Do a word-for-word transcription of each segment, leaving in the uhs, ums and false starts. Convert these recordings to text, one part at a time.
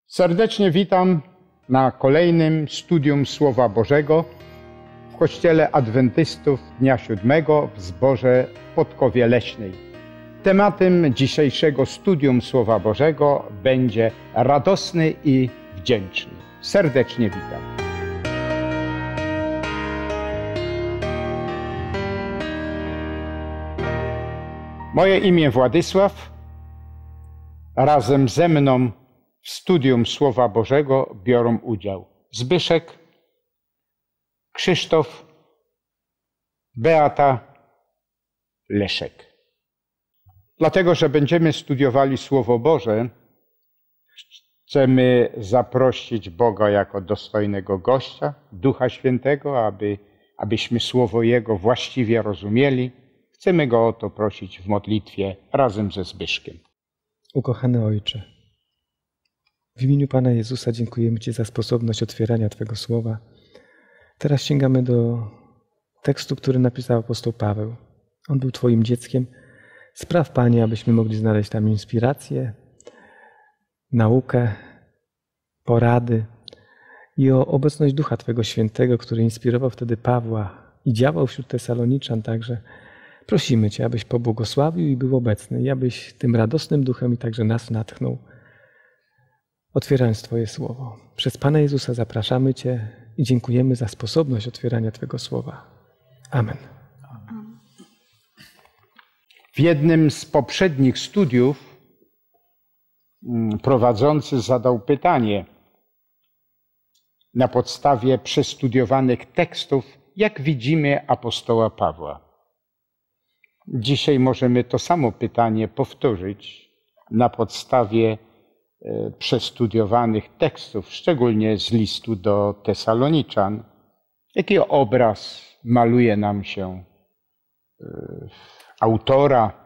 Serdecznie witam na kolejnym studium Słowa Bożego w Kościele Adwentystów Dnia Siódmego w Zborze w Podkowie Leśnej. Tematem dzisiejszego studium Słowa Bożego będzie radosny i wdzięczny. Serdecznie witam. Moje imię Władysław. Razem ze mną w studium Słowa Bożego biorą udział Zbyszek, Krzysztof, Beata, Leszek. Dlatego, że będziemy studiowali Słowo Boże, chcemy zaprosić Boga jako dostojnego gościa, Ducha Świętego, aby, abyśmy Słowo Jego właściwie rozumieli. Chcemy Go o to prosić w modlitwie razem ze Zbyszkiem. Ukochany Ojcze, w imieniu Pana Jezusa dziękujemy Ci za sposobność otwierania Twego Słowa. Teraz sięgamy do tekstu, który napisał apostoł Paweł. On był Twoim dzieckiem. Spraw, Panie, abyśmy mogli znaleźć tam inspirację, naukę, porady i o obecność Ducha Twego Świętego, który inspirował wtedy Pawła i działał wśród Tesaloniczan także. Prosimy Cię, abyś pobłogosławił i był obecny i abyś tym radosnym duchem i także nas natchnął, otwierając Twoje Słowo. Przez Pana Jezusa zapraszamy Cię i dziękujemy za sposobność otwierania Twego Słowa. Amen. W jednym z poprzednich studiów prowadzący zadał pytanie na podstawie przestudiowanych tekstów, jak widzimy apostoła Pawła. Dzisiaj możemy to samo pytanie powtórzyć na podstawie przestudiowanych tekstów, szczególnie z listu do Tesaloniczan. Jaki obraz maluje nam się autora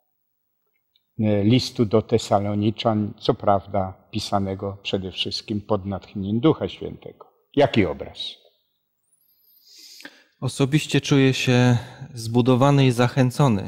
listu do Tesaloniczan, co prawda pisanego przede wszystkim pod natchnieniem Ducha Świętego. Jaki obraz? Osobiście czuję się zbudowany i zachęcony,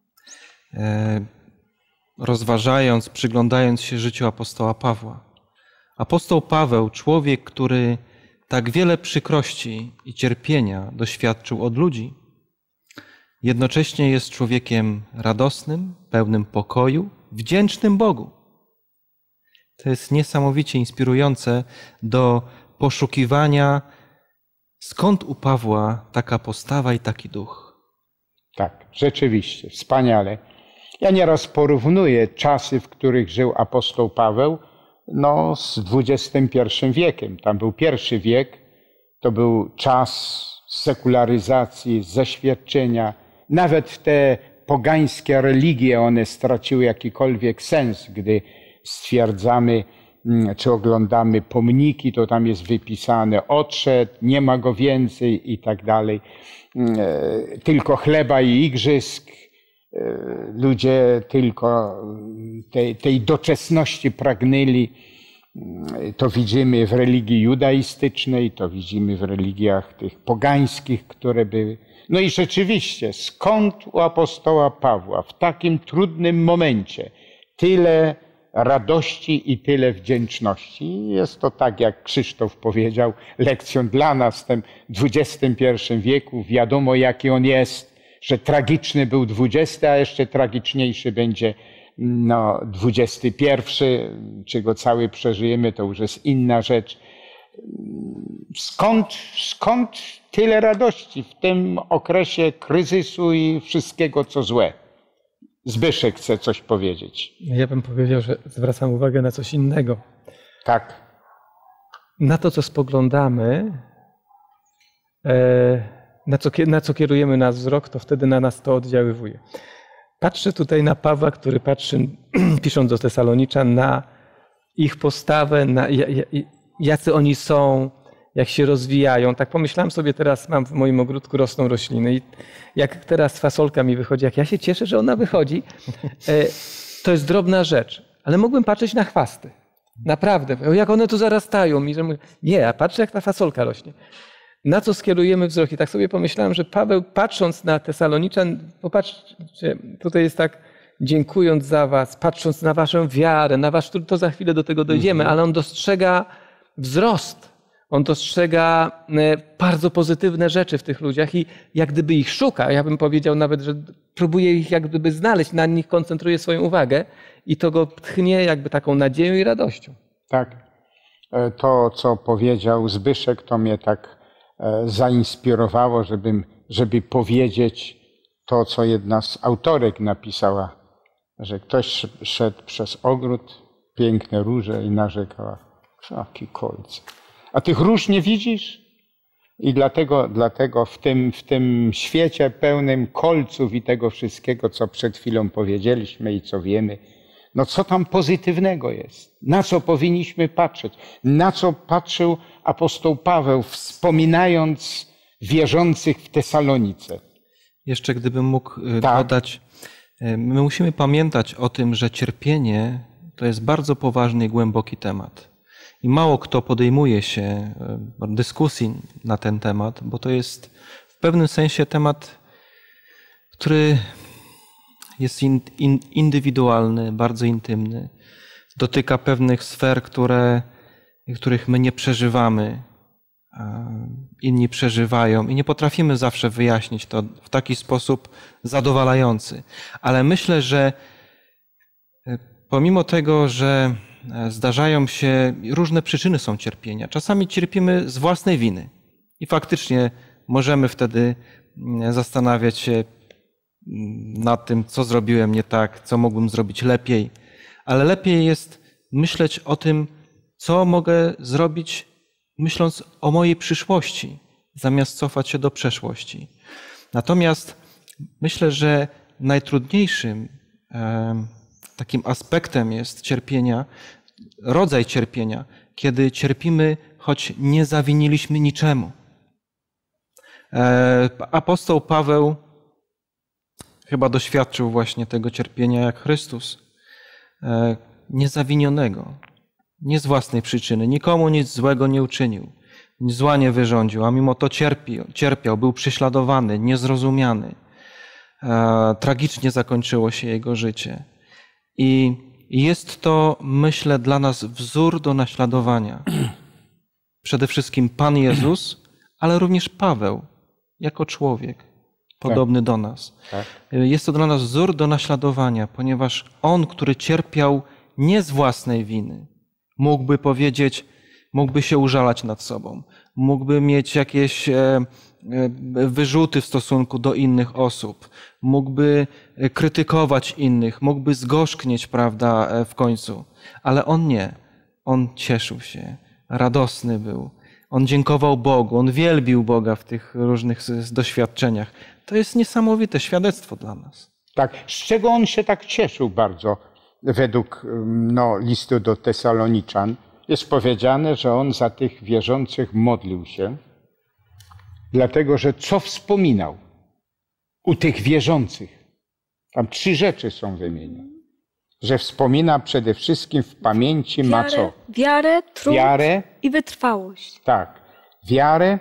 rozważając, przyglądając się życiu apostoła Pawła. Apostoł Paweł, człowiek, który tak wiele przykrości i cierpienia doświadczył od ludzi, jednocześnie jest człowiekiem radosnym, pełnym pokoju, wdzięcznym Bogu. To jest niesamowicie inspirujące do poszukiwania, skąd u Pawła taka postawa i taki duch. Tak, rzeczywiście, wspaniale. Ja nieraz porównuję czasy, w których żył apostoł Paweł, no, z dwudziestym pierwszym wiekiem. Tam był pierwszy wiek, to był czas sekularyzacji, zeświadczenia. Nawet te pogańskie religie, one straciły jakikolwiek sens, gdy stwierdzamy, czy oglądamy pomniki, to tam jest wypisane odszedł, nie ma go więcej i tak dalej. Tylko chleba i igrzysk. Ludzie tylko tej, tej doczesności pragnęli. To widzimy w religii judaistycznej, to widzimy w religiach tych pogańskich, które były. No i rzeczywiście, skąd u apostoła Pawła w takim trudnym momencie tyle radości i tyle wdzięczności? Jest to, tak jak Krzysztof powiedział, lekcją dla nas w tym dwudziestym pierwszym wieku. Wiadomo, jaki on jest, że tragiczny był dwudziesty, a jeszcze tragiczniejszy będzie no, dwudziesty pierwszy. Czy go cały przeżyjemy, to już jest inna rzecz. Skąd, skąd tyle radości w tym okresie kryzysu i wszystkiego, co złe? Zbyszek chce coś powiedzieć. Ja bym powiedział, że zwracam uwagę na coś innego. Tak. Na to, co spoglądamy, na co, na co kierujemy nasz wzrok, to wtedy na nas to oddziaływuje. Patrzę tutaj na Pawła, który patrzy, pisząc do Tesaloniczan, na ich postawę, na jacy oni są, jak się rozwijają. Tak pomyślałem sobie, teraz mam w moim ogródku rosną rośliny i jak teraz fasolka mi wychodzi, jak ja się cieszę, że ona wychodzi, to jest drobna rzecz. Ale mógłbym patrzeć na chwasty. Naprawdę. Jak one tu zarastają. I że mówię, nie, ja patrzę, jak ta fasolka rośnie. Na co skierujemy wzrok? I tak sobie pomyślałem, że Paweł, patrząc na Tesaloniczan, popatrzcie, tutaj jest tak, dziękując za was, patrząc na waszą wiarę, na wasz trud, to za chwilę do tego dojdziemy, ale on dostrzega wzrost. On dostrzega bardzo pozytywne rzeczy w tych ludziach i jak gdyby ich szuka. Ja bym powiedział nawet, że próbuje ich jak gdyby znaleźć, na nich koncentruje swoją uwagę i to go tchnie jakby taką nadzieją i radością. Tak. To, co powiedział Zbyszek, to mnie tak zainspirowało, żebym, żeby powiedzieć to, co jedna z autorek napisała, że ktoś szedł przez ogród, piękne róże i narzekała, jaki kolce. A tych róż nie widzisz? I dlatego, dlatego w tym, w tym świecie pełnym kolców i tego wszystkiego, co przed chwilą powiedzieliśmy i co wiemy, no co tam pozytywnego jest? Na co powinniśmy patrzeć? Na co patrzył apostoł Paweł, wspominając wierzących w Tesalonice? Jeszcze gdybym mógł tak. dodać, my musimy pamiętać o tym, że cierpienie to jest bardzo poważny i głęboki temat. I mało kto podejmuje się dyskusji na ten temat, bo to jest w pewnym sensie temat, który jest in, in, indywidualny, bardzo intymny. Dotyka pewnych sfer, które, których my nie przeżywamy, a inni przeżywają i nie potrafimy zawsze wyjaśnić to w taki sposób zadowalający. Ale myślę, że pomimo tego, że zdarzają się, różne przyczyny są cierpienia. Czasami cierpimy z własnej winy i faktycznie możemy wtedy zastanawiać się nad tym, co zrobiłem nie tak, co mógłbym zrobić lepiej, ale lepiej jest myśleć o tym, co mogę zrobić, myśląc o mojej przyszłości, zamiast cofać się do przeszłości. Natomiast myślę, że najtrudniejszym takim aspektem jest cierpienia, rodzaj cierpienia, kiedy cierpimy, choć nie zawiniliśmy niczemu. Apostoł Paweł chyba doświadczył właśnie tego cierpienia jak Chrystus, niezawinionego, nie z własnej przyczyny, nikomu nic złego nie uczynił, nic zła nie wyrządził, a mimo to cierpiał, cierpiał, był prześladowany, niezrozumiany. Tragicznie zakończyło się jego życie. I jest to, myślę, dla nas wzór do naśladowania. Przede wszystkim Pan Jezus, ale również Paweł, jako człowiek, podobny tak. do nas. Tak. Jest to dla nas wzór do naśladowania, ponieważ On, który cierpiał nie z własnej winy, mógłby powiedzieć, mógłby się użalać nad sobą, mógłby mieć jakieś wyrzuty w stosunku do innych osób, mógłby krytykować innych, mógłby zgorzknieć, prawda, w końcu. Ale on nie. On cieszył się, radosny był. On dziękował Bogu, on wielbił Boga w tych różnych doświadczeniach. To jest niesamowite świadectwo dla nas. Tak, z czego on się tak cieszył bardzo według no, listu do Tesaloniczan? Jest powiedziane, że on za tych wierzących modlił się, dlatego że co wspominał u tych wierzących? Tam trzy rzeczy są wymienione. Że wspomina przede wszystkim w pamięci ma co? Wiarę, trud wiarę, i wytrwałość. Tak. Wiarę,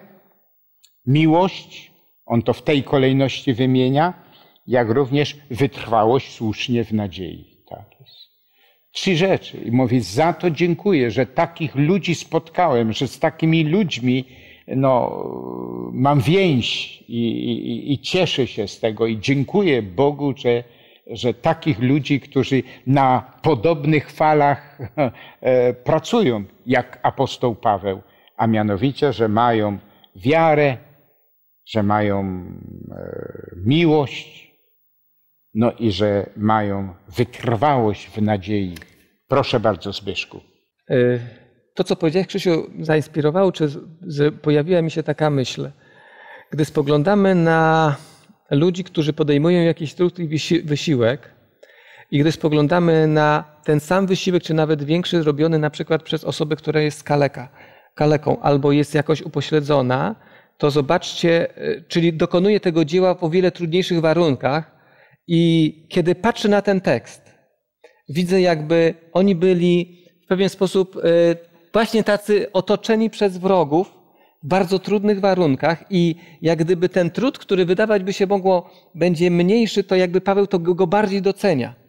miłość, on to w tej kolejności wymienia, jak również wytrwałość słusznie w nadziei. Tak jest. Trzy rzeczy. I mówię, za to dziękuję, że takich ludzi spotkałem, że z takimi ludźmi no, mam więź i, i, i cieszę się z tego i dziękuję Bogu, że, że takich ludzi, którzy na podobnych falach e, pracują, jak apostoł Paweł, a mianowicie, że mają wiarę, że mają e, miłość, no i że mają wytrwałość w nadziei. Proszę bardzo, Zbyszku. To, co powiedziałeś, Krzysiu, zainspirowało, czy że pojawiła mi się taka myśl. Gdy spoglądamy na ludzi, którzy podejmują jakiś trud i wysiłek i gdy spoglądamy na ten sam wysiłek, czy nawet większy, robiony na przykład przez osobę, która jest kaleka, kaleką albo jest jakoś upośledzona, to zobaczcie, czyli dokonuje tego dzieła w o wiele trudniejszych warunkach i kiedy patrzę na ten tekst, widzę jakby oni byli w pewien sposób właśnie tacy otoczeni przez wrogów w bardzo trudnych warunkach i jak gdyby ten trud, który wydawać by się mogło, będzie mniejszy, to jakby Paweł to go bardziej docenia.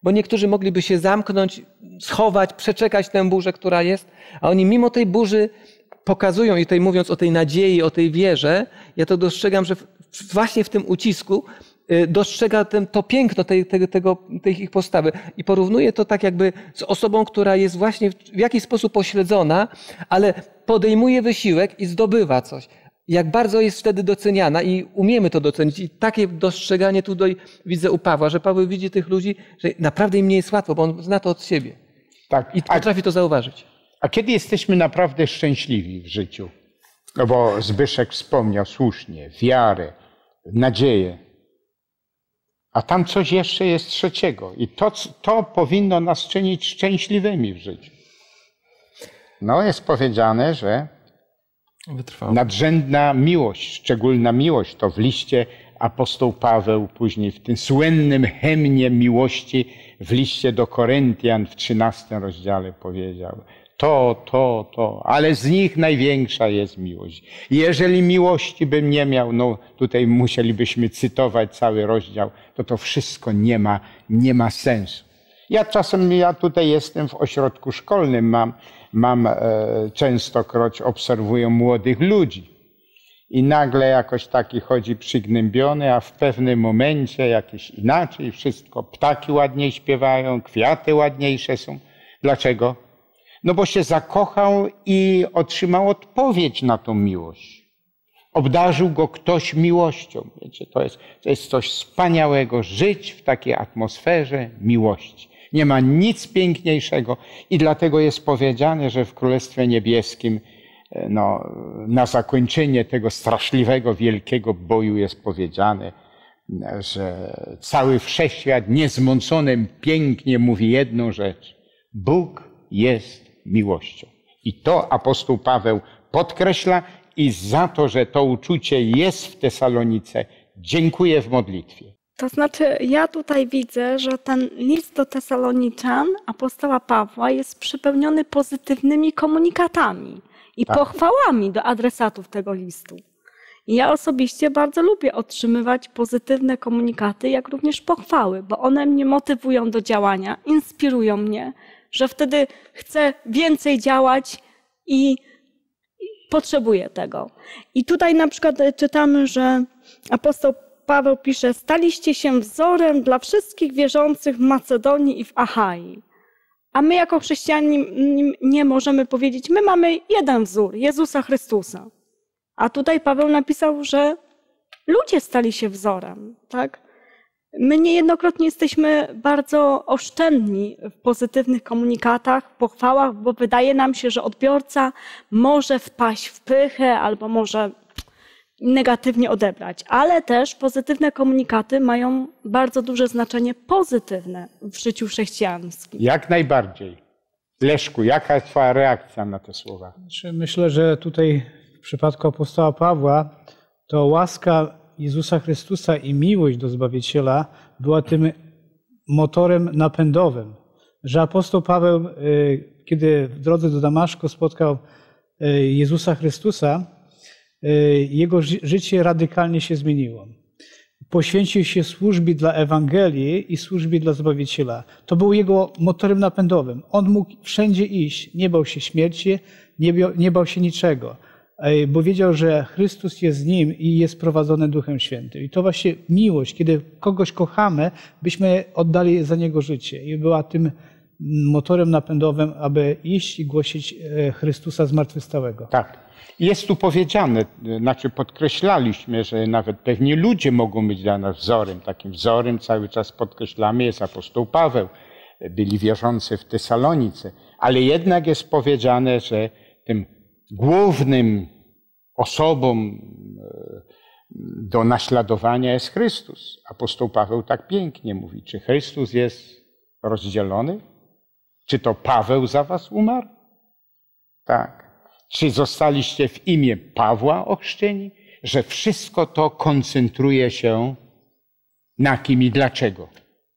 Bo niektórzy mogliby się zamknąć, schować, przeczekać tę burzę, która jest, a oni mimo tej burzy pokazują, i tutaj mówiąc o tej nadziei, o tej wierze, ja to dostrzegam, że właśnie w tym ucisku dostrzega ten, to piękno tej, tej, tego, tej ich postawy i porównuje to tak jakby z osobą, która jest właśnie w, w jakiś sposób pośledzona, ale podejmuje wysiłek i zdobywa coś. Jak bardzo jest wtedy doceniana i umiemy to docenić. I takie dostrzeganie tutaj widzę u Pawła, że Paweł widzi tych ludzi, że naprawdę im nie jest łatwo, bo on zna to od siebie. Tak. I potrafi to zauważyć. A kiedy jesteśmy naprawdę szczęśliwi w życiu? No bo Zbyszek wspomniał słusznie, wiarę, nadzieję. A tam coś jeszcze jest trzeciego. I to, to powinno nas czynić szczęśliwymi w życiu. No jest powiedziane, że Wytrwały. nadrzędna miłość, szczególna miłość, to w liście apostoł Paweł później w tym słynnym hymnie miłości w liście do Koryntian w trzynastym rozdziale powiedział: to, to, to, ale z nich największa jest miłość. I jeżeli miłości bym nie miał, no tutaj musielibyśmy cytować cały rozdział, to to wszystko nie ma, nie ma sensu. Ja czasem, ja tutaj jestem w ośrodku szkolnym, mam, mam e, częstokroć obserwuję młodych ludzi i nagle jakoś taki chodzi przygnębiony, a w pewnym momencie jakieś inaczej wszystko, ptaki ładniej śpiewają, kwiaty ładniejsze są. Dlaczego? No bo się zakochał i otrzymał odpowiedź na tą miłość. Obdarzył go ktoś miłością. Wiecie, to jest, to jest coś wspaniałego, żyć w takiej atmosferze miłości. Nie ma nic piękniejszego i dlatego jest powiedziane, że w Królestwie Niebieskim no, na zakończenie tego straszliwego, wielkiego boju jest powiedziane, że cały wszechświat niezmąconym pięknie mówi jedną rzecz. Bóg jest miłością. I to apostoł Paweł podkreśla i za to, że to uczucie jest w Tesalonice, dziękuję w modlitwie. To znaczy, ja tutaj widzę, że ten list do Tesaloniczan apostoła Pawła jest przepełniony pozytywnymi komunikatami i Tak. pochwałami do adresatów tego listu. I ja osobiście bardzo lubię otrzymywać pozytywne komunikaty, jak również pochwały, bo one mnie motywują do działania, inspirują mnie, że wtedy chcę więcej działać i, i potrzebuję tego. I tutaj na przykład czytamy, że apostoł Paweł pisze: staliście się wzorem dla wszystkich wierzących w Macedonii i w Achai. A my jako chrześcijanie nie możemy powiedzieć, my mamy jeden wzór, Jezusa Chrystusa. A tutaj Paweł napisał, że ludzie stali się wzorem, tak? My niejednokrotnie jesteśmy bardzo oszczędni w pozytywnych komunikatach, pochwałach, bo wydaje nam się, że odbiorca może wpaść w pychę albo może negatywnie odebrać. Ale też pozytywne komunikaty mają bardzo duże znaczenie pozytywne w życiu chrześcijańskim. Jak najbardziej. Leszku, jaka jest twoja reakcja na te słowa? Myślę, że tutaj w przypadku apostoła Pawła to łaska Jezusa Chrystusa i miłość do Zbawiciela była tym motorem napędowym. Że apostoł Paweł, kiedy w drodze do Damaszku spotkał Jezusa Chrystusa, jego życie radykalnie się zmieniło. Poświęcił się służbie dla Ewangelii i służbie dla Zbawiciela. To był jego motorem napędowym. On mógł wszędzie iść, nie bał się śmierci, nie bał, nie bał się niczego, bo wiedział, że Chrystus jest z nim i jest prowadzony Duchem Świętym. I to właśnie miłość, kiedy kogoś kochamy, byśmy oddali za niego życie. I była tym motorem napędowym, aby iść i głosić Chrystusa zmartwychwstałego. Tak. Jest tu powiedziane, znaczy podkreślaliśmy, że nawet pewni ludzie mogą być dla nas wzorem. Takim wzorem cały czas podkreślamy jest apostoł Paweł. Byli wierzący w Tesalonice. Ale jednak jest powiedziane, że tym głównym osobą do naśladowania jest Chrystus. Apostoł Paweł tak pięknie mówi. Czy Chrystus jest rozdzielony? Czy to Paweł za was umarł? Tak. Czy zostaliście w imię Pawła ochrzczeni? Że wszystko to koncentruje się na kim i dlaczego.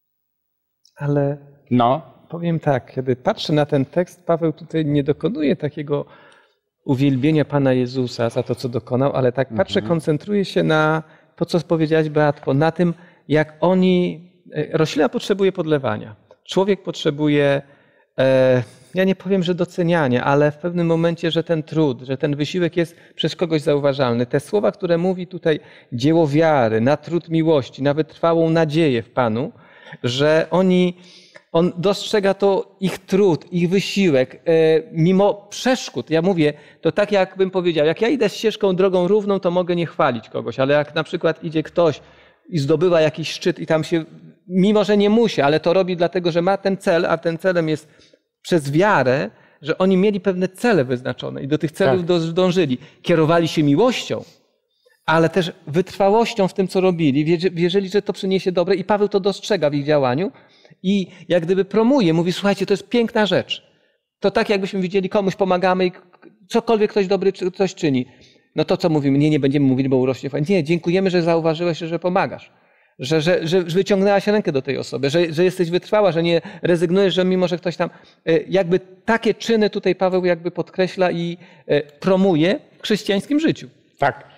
Ale No. powiem tak, kiedy patrzę na ten tekst, Paweł tutaj nie dokonuje takiego uwielbienia Pana Jezusa za to, co dokonał, ale tak patrzę, mhm. koncentruje się na to, co powiedziałaś, Beatko, na tym, jak oni, roślina potrzebuje podlewania. człowiek potrzebuje, e, ja nie powiem, że doceniania, ale w pewnym momencie, że ten trud, że ten wysiłek jest przez kogoś zauważalny. Te słowa, które mówi tutaj dzieło wiary, na trud miłości, na wytrwałą nadzieję w Panu, że oni, on dostrzega to ich trud, ich wysiłek, e, mimo przeszkód. Ja mówię, to tak jakbym powiedział, jak ja idę ścieżką drogą równą, to mogę nie chwalić kogoś, ale jak na przykład idzie ktoś i zdobywa jakiś szczyt i tam się, mimo że nie musi, ale to robi dlatego, że ma ten cel, a ten celem jest przez wiarę, że oni mieli pewne cele wyznaczone i do tych celów tak. dążyli. Kierowali się miłością, ale też wytrwałością w tym, co robili. Wierzyli, że to przyniesie dobre i Paweł to dostrzega w ich działaniu i jak gdyby promuje, mówi, słuchajcie, to jest piękna rzecz. To tak jakbyśmy widzieli, komuś pomagamy i cokolwiek ktoś dobry coś czyni. No to co mówimy? Nie, nie będziemy mówili, bo urośnie. Nie, dziękujemy, że zauważyłeś, że pomagasz. Że, że, że wyciągnęłaś rękę do tej osoby, że, że jesteś wytrwała, że nie rezygnujesz, że mimo, że ktoś tam... Jakby takie czyny tutaj Paweł jakby podkreśla i promuje w chrześcijańskim życiu. Tak.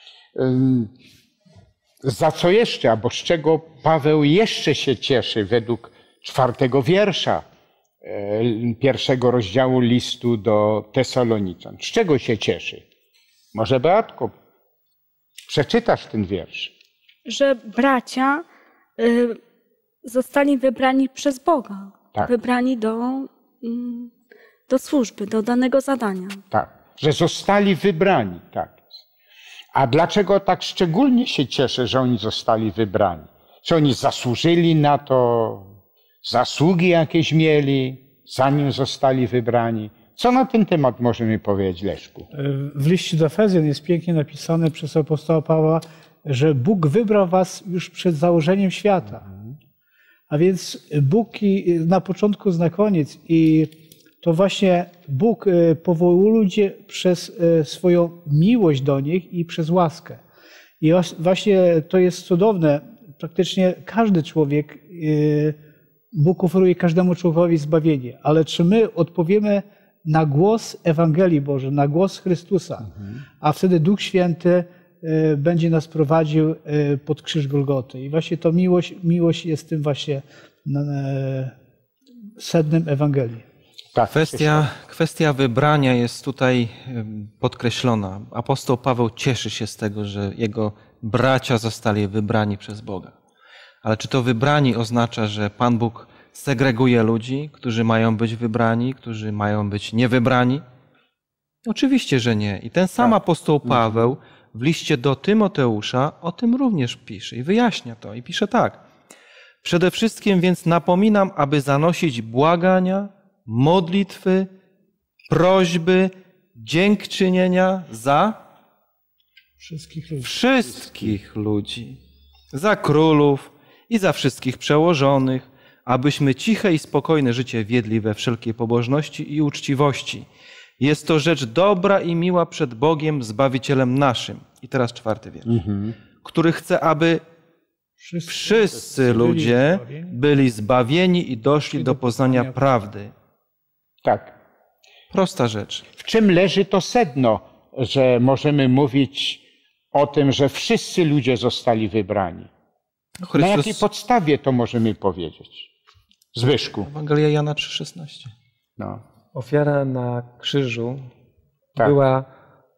Za co jeszcze, albo z czego Paweł jeszcze się cieszy według czwartego wiersza pierwszego rozdziału listu do Tesaloniczan? Z czego się cieszy? Może Beatko, przeczytasz ten wiersz. Że bracia y, zostali wybrani przez Boga, tak. wybrani do, y, do służby, do danego zadania. Tak, że zostali wybrani, tak. A dlaczego tak szczególnie się cieszę, że oni zostali wybrani? Czy oni zasłużyli na to, zasługi jakieś mieli, zanim zostali wybrani? Co na ten temat możemy powiedzieć, Leszku? W liście do Efezjan jest pięknie napisane przez apostoła Pawła, że Bóg wybrał was już przed założeniem świata. A więc Bóg i na początku, na koniec. I to właśnie Bóg powołał ludzi przez swoją miłość do nich i przez łaskę. I właśnie to jest cudowne. Praktycznie każdy człowiek, Bóg oferuje każdemu człowiekowi zbawienie. Ale czy my odpowiemy na głos Ewangelii Bożej, na głos Chrystusa, a wtedy Duch Święty będzie nas prowadził pod krzyż Golgoty. I właśnie to miłość, miłość jest tym właśnie sednem Ewangelii. Tak, kwestia, kwestia wybrania jest tutaj podkreślona. Apostoł Paweł cieszy się z tego, że jego bracia zostali wybrani przez Boga. Ale czy to wybrani oznacza, że Pan Bóg segreguje ludzi, którzy mają być wybrani, którzy mają być niewybrani? Oczywiście, że nie. I ten sam apostoł Paweł w liście do Tymoteusza o tym również pisze i wyjaśnia to. I pisze tak. Przede wszystkim więc napominam, aby zanosić błagania, modlitwy, prośby, dziękczynienia za wszystkich ludzi. wszystkich ludzi, za królów i za wszystkich przełożonych, abyśmy ciche i spokojne życie wiedli we wszelkiej pobożności i uczciwości. Jest to rzecz dobra i miła przed Bogiem, Zbawicielem naszym. I teraz czwarty wiersz. Mhm. Który chce, aby wszyscy, wszyscy ludzie byli zbawieni i doszli do poznania prawdy. Tak. Prosta rzecz. W czym leży to sedno, że możemy mówić o tym, że wszyscy ludzie zostali wybrani? Chrystus... Na jakiej podstawie to możemy powiedzieć? Zbyszku. Ewangelia Jana trzy szesnaście. No. Ofiara na krzyżu tak. była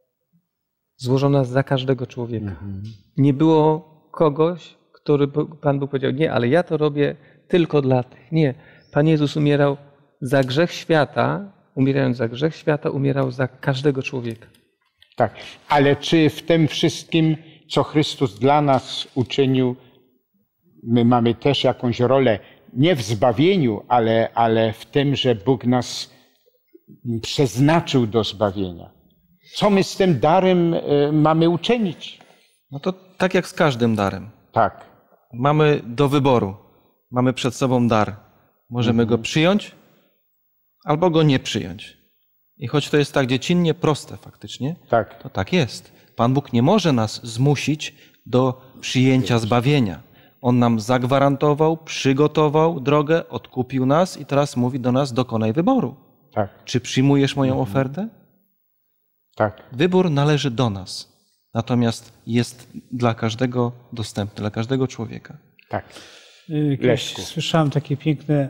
złożona za każdego człowieka. Mhm. Nie było kogoś, który Pan Bóg powiedział, nie, ale ja to robię tylko dla tych. Nie. Pan Jezus umierał za grzech świata, umierając za grzech świata, umierał za każdego człowieka. Tak, ale czy w tym wszystkim, co Chrystus dla nas uczynił, my mamy też jakąś rolę, nie w zbawieniu, ale, ale w tym, że Bóg nas przeznaczył do zbawienia. Co my z tym darem mamy uczynić? No to tak jak z każdym darem. Tak. Mamy do wyboru. Mamy przed sobą dar. Możemy mhm. go przyjąć albo go nie przyjąć. I choć to jest tak dziecinnie proste faktycznie, tak. to tak jest. Pan Bóg nie może nas zmusić do przyjęcia zbawienia. On nam zagwarantował, przygotował drogę, odkupił nas i teraz mówi do nas, dokonaj wyboru. Tak. Czy przyjmujesz moją mhm. ofertę? Tak. Wybór należy do nas. Natomiast jest dla każdego dostępny, dla każdego człowieka. Tak. Kiedyś słyszałem takie piękne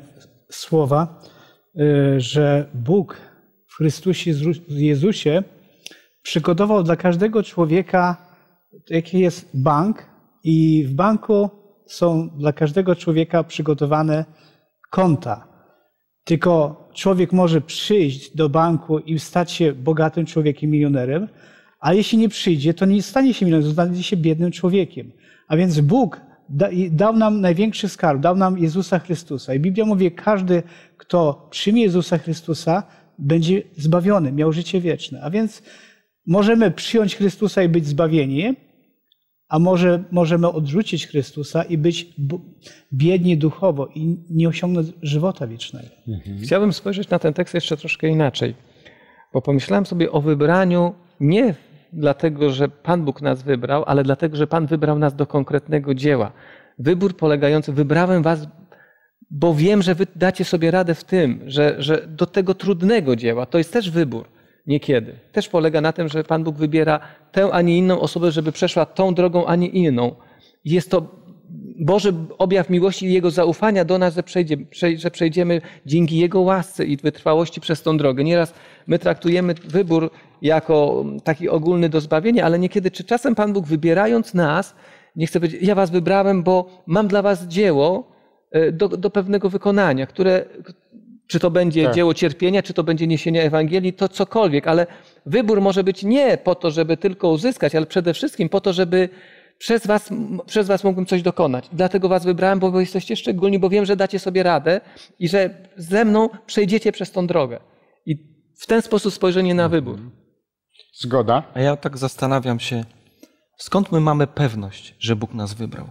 słowa, że Bóg w Chrystusie Jezusie przygotował dla każdego człowieka, jaki jest bank, i w banku są dla każdego człowieka przygotowane konta. Tylko człowiek może przyjść do banku i stać się bogatym człowiekiem, milionerem, a jeśli nie przyjdzie, to nie stanie się milionerem, stanie się biednym człowiekiem. A więc Bóg dał nam największy skarb, dał nam Jezusa Chrystusa. I Biblia mówi, każdy, kto przyjmie Jezusa Chrystusa, będzie zbawiony, miał życie wieczne. A więc możemy przyjąć Chrystusa i być zbawieni, a może możemy odrzucić Chrystusa i być biedni duchowo i nie osiągnąć żywota wiecznego. Mhm. Chciałbym spojrzeć na ten tekst jeszcze troszkę inaczej, bo pomyślałem sobie o wybraniu nie dlatego, że Pan Bóg nas wybrał, ale dlatego, że Pan wybrał nas do konkretnego dzieła. Wybór polegający, wybrałem was, bo wiem, że wy dacie sobie radę w tym, że, że do tego trudnego dzieła, to jest też wybór. Niekiedy. Też polega na tym, że Pan Bóg wybiera tę, a nie inną osobę, żeby przeszła tą drogą, a nie inną. Jest to Boży objaw miłości i Jego zaufania do nas, że, przejdzie, że przejdziemy dzięki Jego łasce i wytrwałości przez tą drogę. Nieraz my traktujemy wybór jako taki ogólny do zbawienia, ale niekiedy, czy czasem Pan Bóg wybierając nas, nie chce powiedzieć, ja was wybrałem, bo mam dla was dzieło do, do pewnego wykonania, które... Czy to będzie tak. dzieło cierpienia, czy to będzie niesienia Ewangelii, to cokolwiek, ale wybór może być nie po to, żeby tylko uzyskać, ale przede wszystkim po to, żeby przez was, przez was mógłbym coś dokonać. Dlatego was wybrałem, bo wy jesteście szczególni, bo wiem, że dacie sobie radę i że ze mną przejdziecie przez tą drogę. I w ten sposób spojrzenie na wybór. Zgoda. A ja tak zastanawiam się, skąd my mamy pewność, że Bóg nas wybrał?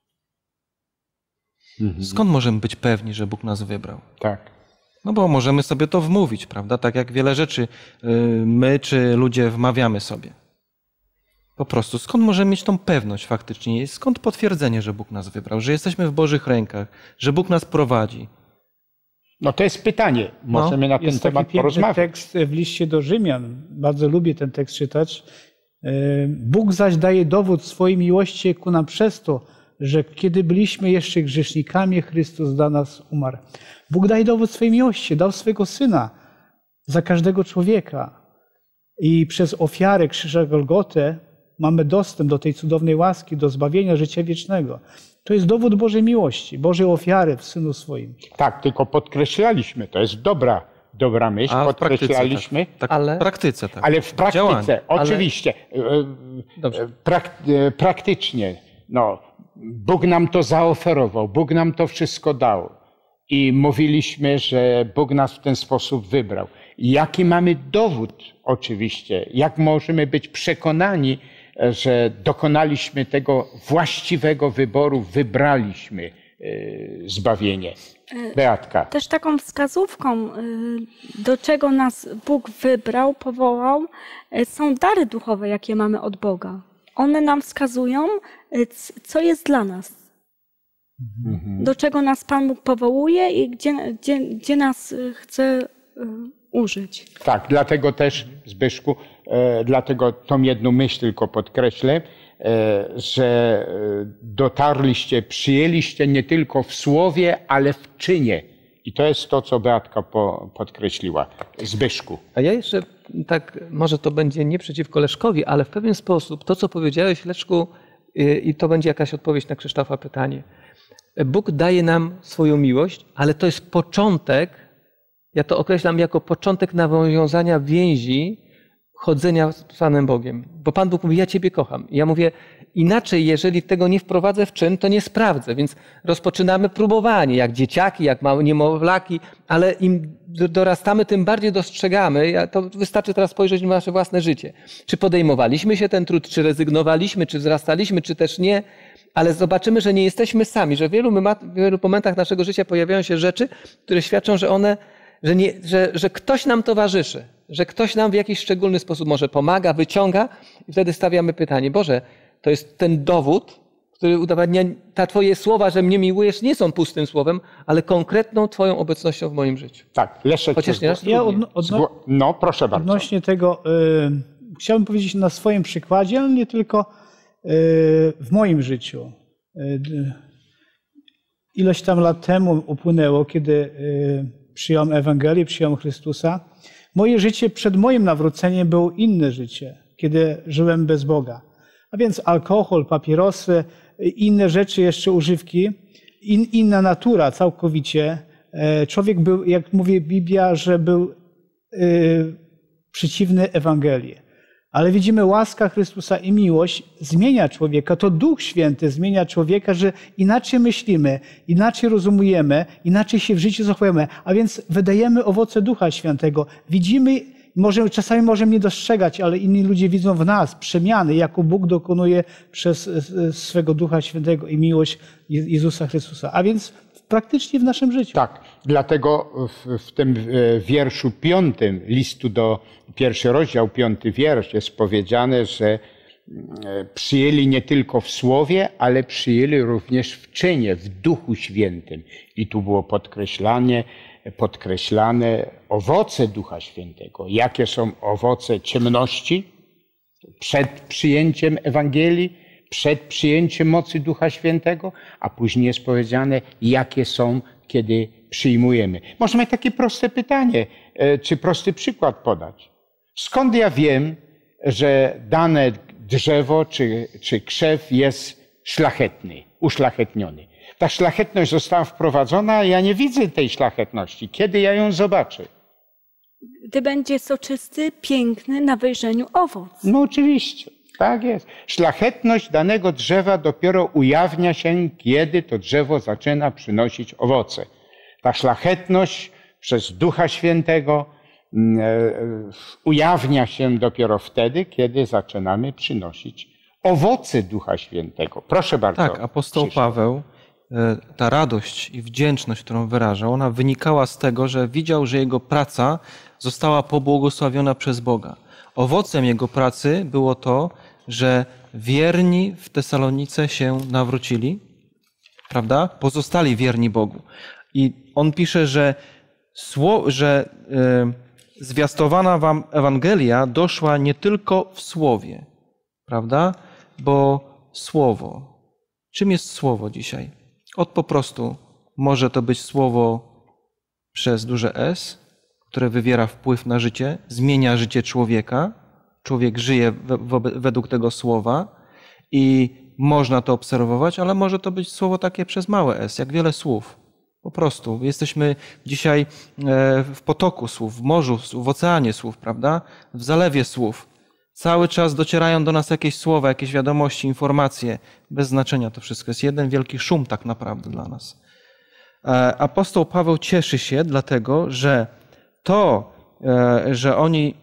Mhm. Skąd możemy być pewni, że Bóg nas wybrał? Tak. No bo możemy sobie to wmówić, prawda? Tak jak wiele rzeczy my czy ludzie wmawiamy sobie. Po prostu skąd możemy mieć tą pewność faktycznie? Skąd potwierdzenie, że Bóg nas wybrał? Że jesteśmy w Bożych rękach? Że Bóg nas prowadzi? No to jest pytanie. Możemy no, na ten temat porozmawiać. Jest taki tekst w liście do Rzymian. Bardzo lubię ten tekst czytać. Bóg zaś daje dowód swojej miłości ku nam przez to, że kiedy byliśmy jeszcze grzesznikami, Chrystus za nas umarł. Bóg daje dowód swojej miłości, dał swojego Syna za każdego człowieka. I przez ofiarę krzyża Golgotę mamy dostęp do tej cudownej łaski, do zbawienia życia wiecznego. To jest dowód Bożej miłości, Bożej ofiary w Synu swoim. Tak, tylko podkreślaliśmy, to jest dobra, dobra myśl, A podkreślaliśmy. Tak, tak, ale w praktyce tak. Ale w praktyce, Działanie. oczywiście, ale... Prak, praktycznie, no, Bóg nam to zaoferował, Bóg nam to wszystko dał. I mówiliśmy, że Bóg nas w ten sposób wybrał. Jaki mamy dowód oczywiście, jak możemy być przekonani, że dokonaliśmy tego właściwego wyboru, wybraliśmy zbawienie. Beatka. Też taką wskazówką, do czego nas Bóg wybrał, powołał, są dary duchowe, jakie mamy od Boga. One nam wskazują, co jest dla nas. Mhm. Do czego nas Pan Bóg powołuje i gdzie, gdzie, gdzie nas chce użyć. Tak, dlatego też, Zbyszku, e, dlatego tą jedną myśl tylko podkreślę, e, że dotarliście, przyjęliście nie tylko w słowie, ale w czynie. I to jest to, co Beatka po, podkreśliła. Zbyszku. A ja jeszcze tak, może to będzie nie przeciwko Leszkowi, ale w pewien sposób to, co powiedziałeś, Leszku, i to będzie jakaś odpowiedź na Krzysztofa pytanie. Bóg daje nam swoją miłość, ale to jest początek, ja to określam jako początek nawiązania więzi, chodzenia z Panem Bogiem. Bo Pan Bóg mówi, ja Ciebie kocham. I ja mówię, inaczej, jeżeli tego nie wprowadzę w czyn, to nie sprawdzę. Więc rozpoczynamy próbowanie, jak dzieciaki, jak małe niemowlaki, ale im dorastamy, tym bardziej dostrzegamy. To wystarczy teraz spojrzeć na nasze własne życie. Czy podejmowaliśmy się ten trud, czy rezygnowaliśmy, czy wzrastaliśmy, czy też nie. Ale zobaczymy, że nie jesteśmy sami, że w wielu, w wielu momentach naszego życia pojawiają się rzeczy, które świadczą, że one, że, nie, że, że ktoś nam towarzyszy, że ktoś nam w jakiś szczególny sposób może pomaga, wyciąga i wtedy stawiamy pytanie, Boże, to jest ten dowód, który udowadnia, ta Twoje słowa, że mnie miłujesz, nie są pustym słowem, ale konkretną Twoją obecnością w moim życiu. Tak, Leszek. Chociaż nie raz ja odno, odno, No, proszę bardzo. Odnośnie tego, y, chciałbym powiedzieć na swoim przykładzie, ale nie tylko w moim życiu. ileś tam lat temu upłynęło, kiedy przyjąłem Ewangelię, przyjąłem Chrystusa. Moje życie przed moim nawróceniem było inne życie, kiedy żyłem bez Boga. A więc alkohol, papierosy, inne rzeczy, jeszcze używki, in, inna natura całkowicie. Człowiek był, jak mówi Biblia, że był y, przeciwny Ewangelii. Ale widzimy, łaska Chrystusa i miłość zmienia człowieka. To Duch Święty zmienia człowieka, że inaczej myślimy, inaczej rozumujemy, inaczej się w życiu zachowujemy. A więc wydajemy owoce Ducha Świętego. Widzimy, może, czasami możemy nie dostrzegać, ale inni ludzie widzą w nas przemiany, jaką Bóg dokonuje przez swego Ducha Świętego i miłość Jezusa Chrystusa. A więc praktycznie w naszym życiu. Tak, dlatego w, w tym wierszu piątym listu do pierwszy rozdział, piąty wiersz jest powiedziane, że przyjęli nie tylko w słowie, ale przyjęli również w czynie, w Duchu Świętym. I tu było podkreślane, podkreślane owoce Ducha Świętego. Jakie są owoce ciemności przed przyjęciem Ewangelii, przed przyjęciem mocy Ducha Świętego, a później jest powiedziane, jakie są, kiedy przyjmujemy. Możemy takie proste pytanie, czy prosty przykład podać. Skąd ja wiem, że dane drzewo czy, czy krzew jest szlachetny, uszlachetniony? Ta szlachetność została wprowadzona, a ja nie widzę tej szlachetności. Kiedy ja ją zobaczę? Gdy będzie soczysty, piękny na wejrzeniu owoc. No oczywiście. Tak jest. Szlachetność danego drzewa dopiero ujawnia się, kiedy to drzewo zaczyna przynosić owoce. Ta szlachetność przez Ducha Świętego ujawnia się dopiero wtedy, kiedy zaczynamy przynosić owoce Ducha Świętego. Proszę bardzo. Tak, apostoł Paweł, ta radość i wdzięczność, którą wyrażał, ona wynikała z tego, że widział, że jego praca została pobłogosławiona przez Boga. Owocem jego pracy było to, że wierni w Tesalonice się nawrócili, prawda? Pozostali wierni Bogu. I on pisze, że, sło, że y, zwiastowana wam Ewangelia doszła nie tylko w słowie, prawda? Bo słowo. Czym jest słowo dzisiaj? Od po prostu może to być słowo przez duże S, które wywiera wpływ na życie, zmienia życie człowieka. Człowiek żyje według tego słowa i można to obserwować, ale może to być słowo takie przez małe S, jak wiele słów. Po prostu. Jesteśmy dzisiaj w potoku słów, w morzu słów, w oceanie słów, prawda? W zalewie słów. Cały czas docierają do nas jakieś słowa, jakieś wiadomości, informacje. Bez znaczenia to wszystko. Jest jeden wielki szum tak naprawdę dla nas. Apostoł Paweł cieszy się dlatego, że to, że oni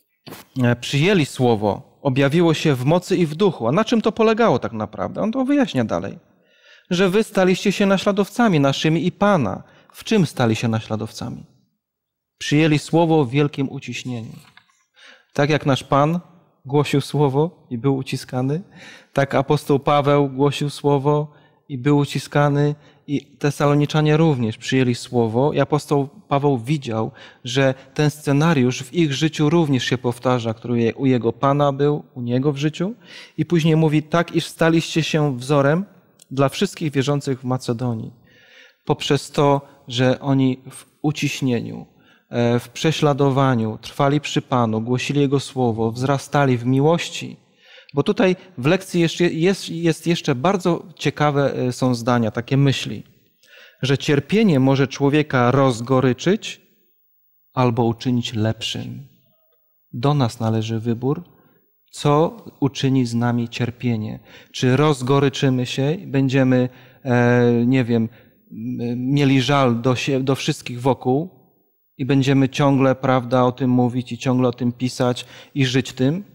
przyjęli słowo, objawiło się w mocy i w duchu. A na czym to polegało tak naprawdę? On to wyjaśnia dalej. Że wy staliście się naśladowcami naszymi i Pana. W czym stali się naśladowcami? Przyjęli słowo w wielkim uciśnieniu. Tak jak nasz Pan głosił słowo i był uciskany, tak apostoł Paweł głosił słowo i był uciskany, i Tesaloniczanie również przyjęli słowo i apostoł Paweł widział, że ten scenariusz w ich życiu również się powtarza, który u jego Pana był, u niego w życiu, i później mówi tak, iż staliście się wzorem dla wszystkich wierzących w Macedonii. Poprzez to, że oni w uciśnieniu, w prześladowaniu trwali przy Panu, głosili Jego słowo, wzrastali w miłości. Bo tutaj w lekcji jeszcze jest, jest jeszcze bardzo ciekawe są zdania, takie myśli, że cierpienie może człowieka rozgoryczyć albo uczynić lepszym. Do nas należy wybór, co uczyni z nami cierpienie. Czy rozgoryczymy się i będziemy, e, nie wiem, mieli żal do, się, do wszystkich wokół i będziemy ciągle, prawda, o tym mówić i ciągle o tym pisać i żyć tym.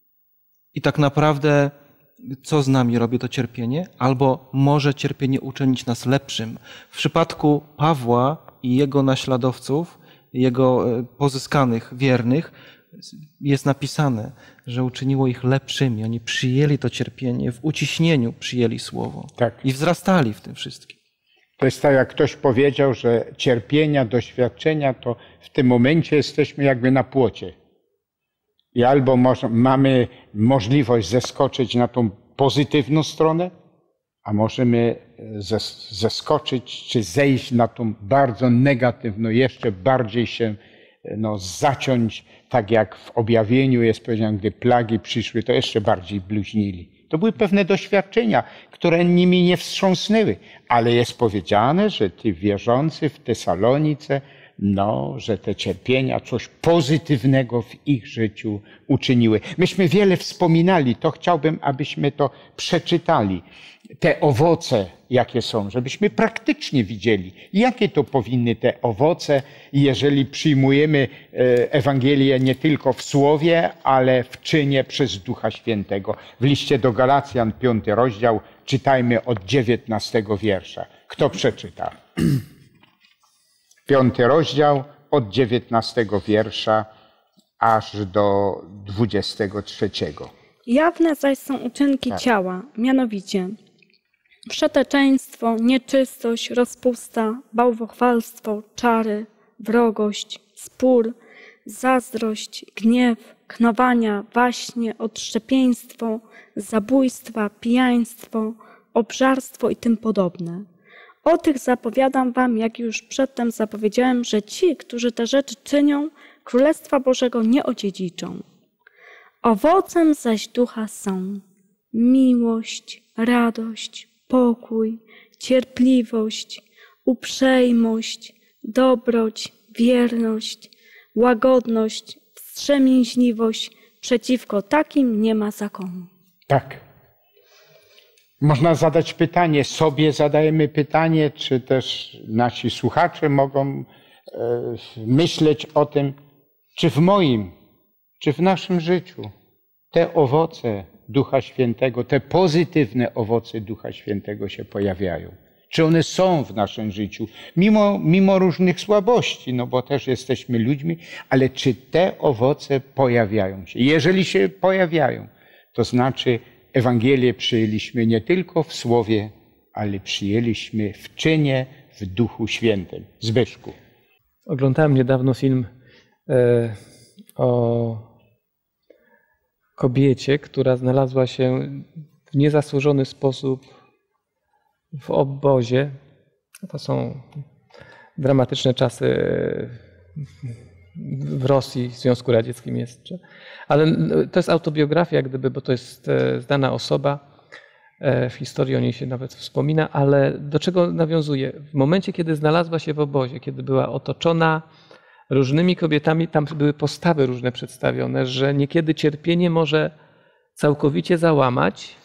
I tak naprawdę co z nami robi to cierpienie? Albo może cierpienie uczynić nas lepszym. W przypadku Pawła i jego naśladowców, jego pozyskanych, wiernych, jest napisane, że uczyniło ich lepszymi. Oni przyjęli to cierpienie, w uciśnieniu przyjęli słowo. Tak. I wzrastali w tym wszystkim. To jest tak, jak ktoś powiedział, że cierpienia, doświadczenia, to w tym momencie jesteśmy jakby na płocie. I albo może, mamy możliwość zeskoczyć na tą pozytywną stronę, a możemy zeskoczyć, czy zejść na tą bardzo negatywną, jeszcze bardziej się no, zaciąć, tak jak w objawieniu jest powiedziane, gdy plagi przyszły, to jeszcze bardziej bluźnili. To były pewne doświadczenia, które nimi nie wstrząsnęły, ale jest powiedziane, że ci wierzący w Tesalonice, no, że te cierpienia coś pozytywnego w ich życiu uczyniły. Myśmy wiele wspominali, to chciałbym, abyśmy to przeczytali. Te owoce, jakie są, żebyśmy praktycznie widzieli, jakie to powinny te owoce, jeżeli przyjmujemy Ewangelię nie tylko w słowie, ale w czynie przez Ducha Świętego. W liście do Galacjan, piąty rozdział, czytajmy od dziewiętnastego wiersza. Kto przeczyta? Piąty rozdział od dziewiętnastego wiersza aż do dwudziestego trzeciego. Jawne zaś są uczynki Tak. ciała, mianowicie wszeteczeństwo, nieczystość, rozpusta, bałwochwalstwo, czary, wrogość, spór, zazdrość, gniew, knowania, waśnie, odszczepieństwo, zabójstwa, pijaństwo, obżarstwo i tym podobne. O tych zapowiadam wam, jak już przedtem zapowiedziałem, że ci, którzy te rzeczy czynią, Królestwa Bożego nie odziedziczą. Owocem zaś ducha są miłość, radość, pokój, cierpliwość, uprzejmość, dobroć, wierność, łagodność, wstrzemięźliwość. Przeciwko takim nie ma zakonu. Tak. Można zadać pytanie, sobie zadajemy pytanie, czy też nasi słuchacze mogą e, myśleć o tym, czy w moim, czy w naszym życiu te owoce Ducha Świętego, te pozytywne owoce Ducha Świętego się pojawiają. Czy one są w naszym życiu, mimo, mimo różnych słabości, no bo też jesteśmy ludźmi, ale czy te owoce pojawiają się? Jeżeli się pojawiają, to znaczy Ewangelię przyjęliśmy nie tylko w słowie, ale przyjęliśmy w czynie, w Duchu Świętym. Zbyszku. Oglądałem niedawno film e, o kobiecie, która znalazła się w niezasłużony sposób w obozie. To są dramatyczne czasy w Rosji, w Związku Radzieckim jeszcze. Ale to jest autobiografia, jak gdyby, bo to jest znana osoba. W historii o niej się nawet wspomina, ale do czego nawiązuje? W momencie, kiedy znalazła się w obozie, kiedy była otoczona różnymi kobietami, tam były postawy różne przedstawione, że niekiedy cierpienie może całkowicie załamać,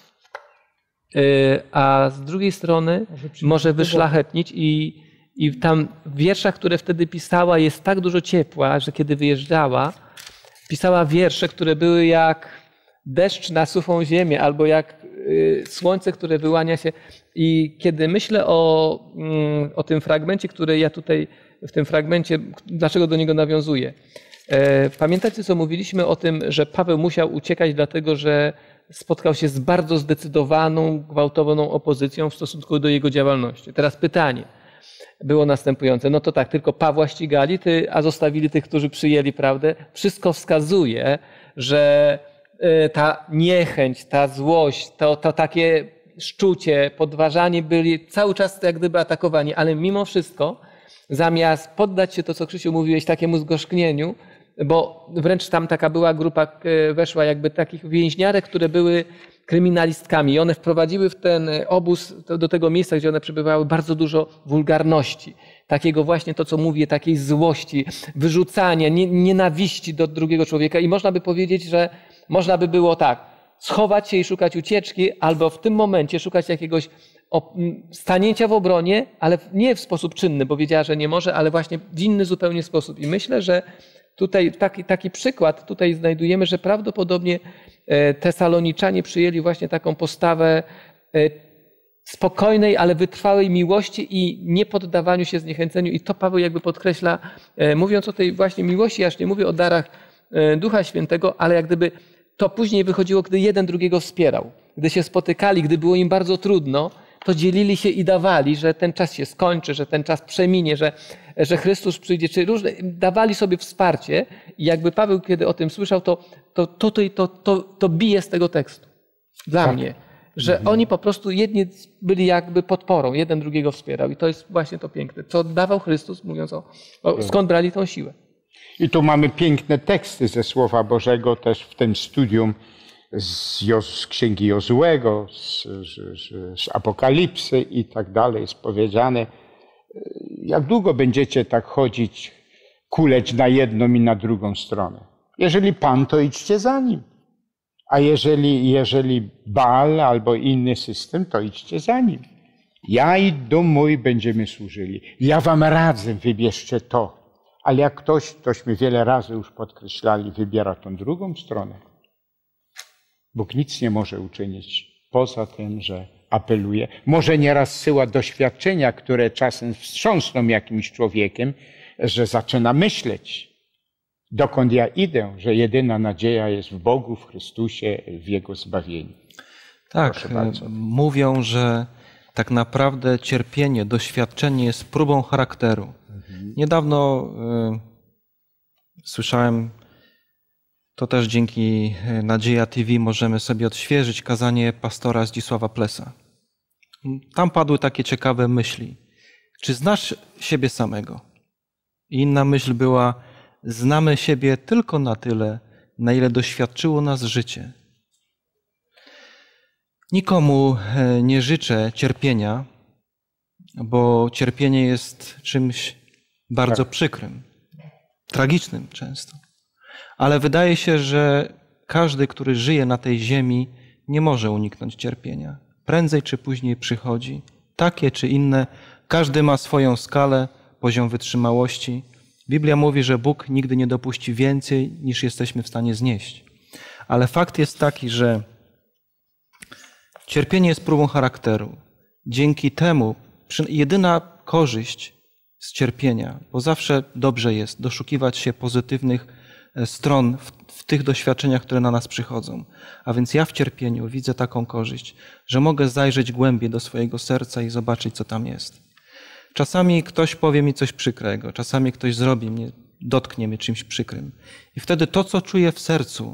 a z drugiej strony może wyszlachetnić i, i tam w wierszach, które wtedy pisała, jest tak dużo ciepła, że kiedy wyjeżdżała, pisała wiersze, które były jak deszcz na suchą ziemię albo jak słońce, które wyłania się. I kiedy myślę o, o tym fragmencie, który ja tutaj w tym fragmencie, dlaczego do niego nawiązuję. Pamiętacie, co mówiliśmy o tym, że Paweł musiał uciekać, dlatego że spotkał się z bardzo zdecydowaną, gwałtowną opozycją w stosunku do jego działalności. Teraz pytanie było następujące. No to tak, tylko Pawła ścigali, a zostawili tych, którzy przyjęli prawdę. Wszystko wskazuje, że ta niechęć, ta złość, to, to takie szczucie, podważanie byli cały czas jak gdyby atakowani, ale mimo wszystko zamiast poddać się to, co Krzysiu mówiłeś, takiemu zgorzknieniu, bo wręcz tam taka była grupa, weszła jakby takich więźniarek, które były kryminalistkami i one wprowadziły w ten obóz, do tego miejsca, gdzie one przebywały, bardzo dużo wulgarności. Takiego właśnie to, co mówię, takiej złości, wyrzucania, nienawiści do drugiego człowieka i można by powiedzieć, że można by było tak, schować się i szukać ucieczki, albo w tym momencie szukać jakiegoś stanięcia w obronie, ale nie w sposób czynny, bo wiedziała, że nie może, ale właśnie w inny zupełnie sposób. I myślę, że tutaj taki, taki przykład tutaj znajdujemy, że prawdopodobnie Tesaloniczanie przyjęli właśnie taką postawę spokojnej, ale wytrwałej miłości i niepoddawaniu się zniechęceniu. I to Paweł jakby podkreśla, mówiąc o tej właśnie miłości, ja już nie mówię o darach Ducha Świętego, ale jak gdyby to później wychodziło, gdy jeden drugiego wspierał. Gdy się spotykali, gdy było im bardzo trudno, to dzielili się i dawali, że ten czas się skończy, że ten czas przeminie, że, że Chrystus przyjdzie, czy różne, dawali sobie wsparcie i jakby Paweł, kiedy o tym słyszał, to, to, to, to, to, to bije z tego tekstu. Dla tak. mnie. że Mhm. oni po prostu jedni byli jakby podporą, jeden drugiego wspierał i to jest właśnie to piękne, co oddawał Chrystus, mówiąc o, o skąd brali tą siłę. I tu mamy piękne teksty ze Słowa Bożego też w tym studium z, Jos, z Księgi Jozułego, z, z, z Apokalipsy i tak dalej jest powiedziane. Jak długo będziecie tak chodzić, kuleć na jedną i na drugą stronę? Jeżeli Pan, to idźcie za Nim. A jeżeli, jeżeli Baal albo inny system, to idźcie za Nim. Ja i dom mój będziemy służyli. Ja wam radzę, wybierzcie to. Ale jak ktoś, tośmy wiele razy już podkreślali, wybiera tą drugą stronę, Bóg nic nie może uczynić poza tym, że apeluje. Może nieraz zsyła doświadczenia, które czasem wstrząsną jakimś człowiekiem, że zaczyna myśleć, dokąd ja idę, że jedyna nadzieja jest w Bogu, w Chrystusie, w Jego zbawieniu. Tak, Proszę bardzo. mówią, że tak naprawdę cierpienie, doświadczenie jest próbą charakteru. Mhm. Niedawno y, słyszałem, to też dzięki Nadzieja T V możemy sobie odświeżyć kazanie pastora Zdzisława Plesa. Tam padły takie ciekawe myśli. Czy znasz siebie samego? I inna myśl była, znamy siebie tylko na tyle, na ile doświadczyło nas życie. Nikomu nie życzę cierpienia, bo cierpienie jest czymś bardzo tak. przykrym, tragicznym często. Ale wydaje się, że każdy, który żyje na tej ziemi, nie może uniknąć cierpienia. Prędzej czy później przychodzi, takie czy inne. Każdy ma swoją skalę, poziom wytrzymałości. Biblia mówi, że Bóg nigdy nie dopuści więcej, niż jesteśmy w stanie znieść. Ale fakt jest taki, że cierpienie jest próbą charakteru. Dzięki temu jedyna korzyść z cierpienia, bo zawsze dobrze jest doszukiwać się pozytywnych stron w, w tych doświadczeniach, które na nas przychodzą. A więc ja w cierpieniu widzę taką korzyść, że mogę zajrzeć głębiej do swojego serca i zobaczyć, co tam jest. Czasami ktoś powie mi coś przykrego, czasami ktoś zrobi mnie, dotknie mnie czymś przykrym. I wtedy to, co czuję w sercu,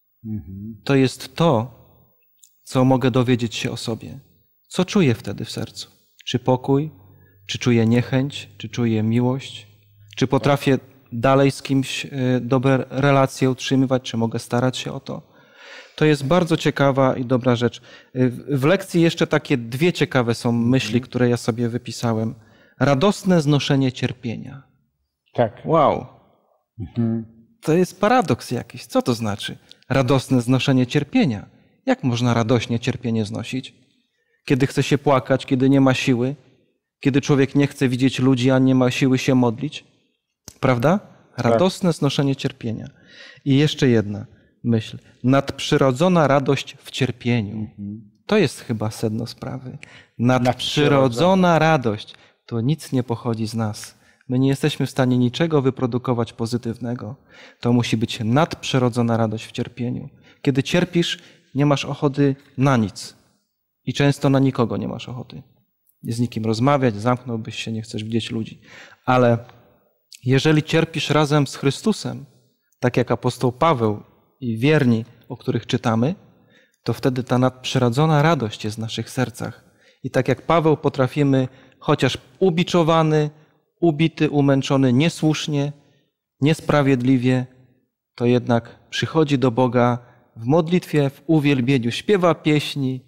to jest to, co mogę dowiedzieć się o sobie. Co czuję wtedy w sercu? Czy pokój? Czy czuję niechęć? Czy czuję miłość? Czy potrafię dalej z kimś dobre relacje utrzymywać? Czy mogę starać się o to? To jest bardzo ciekawa i dobra rzecz. W lekcji jeszcze takie dwie ciekawe są myśli, które ja sobie wypisałem. Radosne znoszenie cierpienia. Tak. Wow. Mhm. To jest paradoks jakiś. Co to znaczy? Radosne znoszenie cierpienia. Jak można radośnie cierpienie znosić? Kiedy chce się płakać, kiedy nie ma siły, kiedy człowiek nie chce widzieć ludzi, a nie ma siły się modlić. Prawda? Radosne znoszenie cierpienia. I jeszcze jedna myśl. Nadprzyrodzona radość w cierpieniu. To jest chyba sedno sprawy. Nadprzyrodzona radość. To nic nie pochodzi z nas. My nie jesteśmy w stanie niczego wyprodukować pozytywnego. To musi być nadprzyrodzona radość w cierpieniu. Kiedy cierpisz, nie masz ochoty na nic. I często na nikogo nie masz ochoty. Nie z nikim rozmawiać, zamknąłbyś się, nie chcesz widzieć ludzi. Ale jeżeli cierpisz razem z Chrystusem, tak jak apostoł Paweł i wierni, o których czytamy, to wtedy ta nadprzyrodzona radość jest w naszych sercach. I tak jak Paweł potrafimy, chociaż ubiczowany, ubity, umęczony niesłusznie, niesprawiedliwie, to jednak przychodzi do Boga w modlitwie, w uwielbieniu, śpiewa pieśni.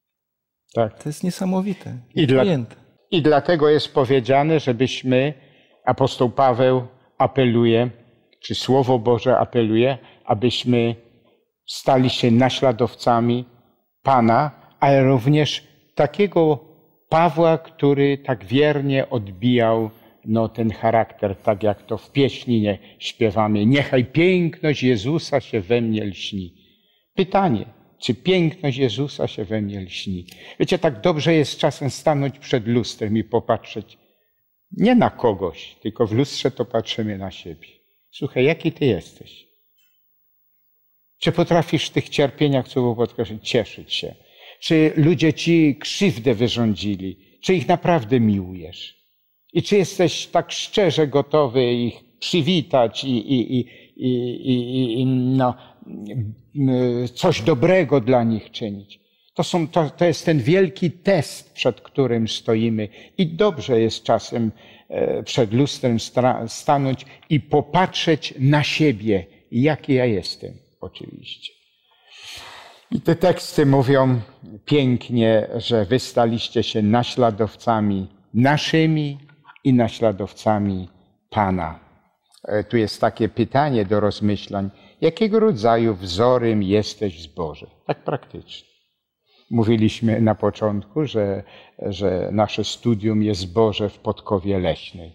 Tak. To jest niesamowite. I, dla, Pojęte. I dlatego jest powiedziane, żebyśmy, apostoł Paweł apeluje, czy Słowo Boże apeluje, abyśmy stali się naśladowcami Pana, ale również takiego Pawła, który tak wiernie odbijał no, ten charakter, tak jak to w pieśni nie śpiewamy. Niechaj piękność Jezusa się we mnie lśni. Pytanie, czy piękność Jezusa się we mnie lśni? Wiecie, tak dobrze jest czasem stanąć przed lustrem i popatrzeć nie na kogoś, tylko w lustrze to patrzymy na siebie. Słuchaj, jaki ty jesteś? Czy potrafisz w tych cierpieniach, co było podkreślać, cieszyć się? Czy ludzie ci krzywdę wyrządzili? Czy ich naprawdę miłujesz? I czy jesteś tak szczerze gotowy ich przywitać i, i, i, i, i, i no, coś dobrego dla nich czynić? To, są, to, to jest ten wielki test, przed którym stoimy. I dobrze jest czasem przed lustrem stanąć i popatrzeć na siebie, jaki ja jestem, oczywiście. I te teksty mówią pięknie, że wy staliście się naśladowcami naszymi i naśladowcami Pana. Tu jest takie pytanie do rozmyślań. Jakiego rodzaju wzorem jesteś w zborze? Tak praktycznie. Mówiliśmy na początku, że, że nasze studium jest zborze w Podkowie Leśnej.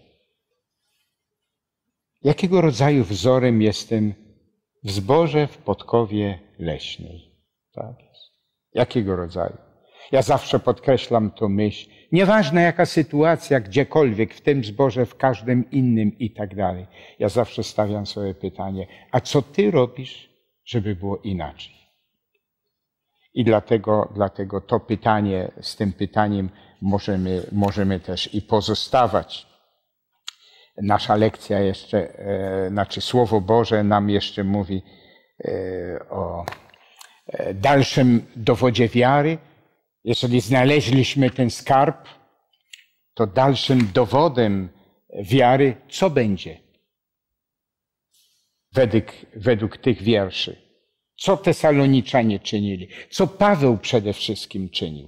Jakiego rodzaju wzorem jestem w zborze w Podkowie Leśnej? Tak jest. Jakiego rodzaju? Ja zawsze podkreślam tę myśl. Nieważne jaka sytuacja, gdziekolwiek, w tym zborze, w każdym innym i tak dalej. Ja zawsze stawiam sobie pytanie, a co ty robisz, żeby było inaczej? I dlatego, dlatego to pytanie, z tym pytaniem możemy, możemy też i pozostawać. Nasza lekcja jeszcze, e, znaczy Słowo Boże nam jeszcze mówi e, o e, dalszym dowodzie wiary. Jeżeli znaleźliśmy ten skarb, to dalszym dowodem wiary co będzie? Według, według tych wierszy. Co Tesaloniczanie czynili? Co Paweł przede wszystkim czynił?